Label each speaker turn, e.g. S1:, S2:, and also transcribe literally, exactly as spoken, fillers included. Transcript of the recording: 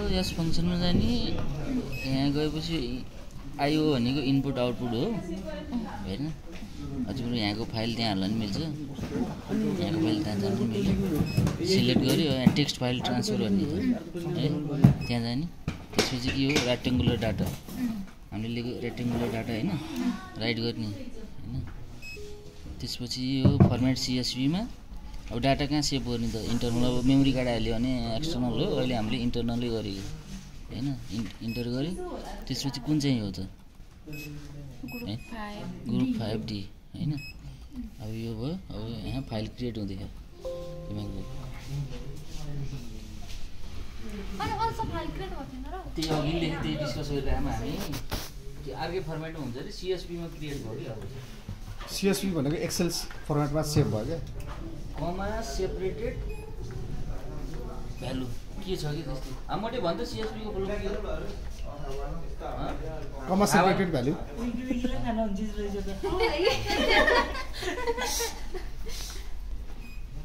S1: यस फङ्सनमा जाने यहाँ गएपछि आइओ भनेको इनपुट आउटपुट हो होइन हजुर यहाँको फाइल त्यहाँ हाल्न नि मिल्छ यहाँको फाइल त्यहाँ जानु मिल्छ सिलेक्ट गऱ्यो यहाँ टेक्स्ट फाइल ट्रान्सफर गर्ने है त्यहाँ जाने त्यसपछि के हो रेक्टेङ्गुलर डाटा हामीले लिएको रेक्टेङ्गुलर डाटा होइन राइट गर्ने होइन त्यसपछि यो फर्मेट सिएसभीमा अब डाटा कहाँ सेभ गर्ने त इन्टरनल अब मेमोरी कार्ड हाल्यो भने एक्सटर्नल हो अहिले हामीले इन्टरनलै गरेको होइन इन्टर गऱ्यो त्यसपछि कुन चाहिँ हो त ग्रुप फाइभ डी होइन अब यो भयो अब यहाँ फाइल क्रिएट हुँदैछ तिमीहरूको त्यही अघि लेखेँ त्यही डिस्कस गरिरहेको हामी त्यो अर्कै फर्मेटमा हुन्छ अरे सिएसपीमा क्रिएट भयो कि अब
S2: सिएसपी भनेको एक्सेल फर्मेटमा सेभ भयो क्या
S1: कमा सेपरेटेड भ्यालु के छ कि त्यस्तै अब मैले भन्दा सिएसपीको फुल के हो
S2: कमा सेपरेटेड भ्यालु